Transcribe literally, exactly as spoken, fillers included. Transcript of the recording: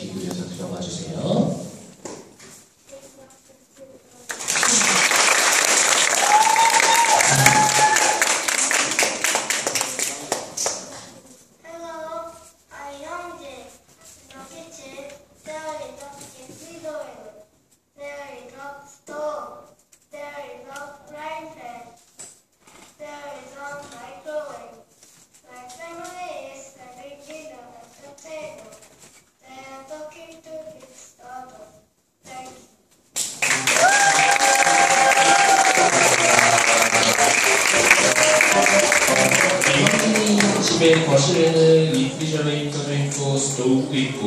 기구에서 들어가 주세요. 집에 거실에는 리프리저레이터도 있고 스토브도 있고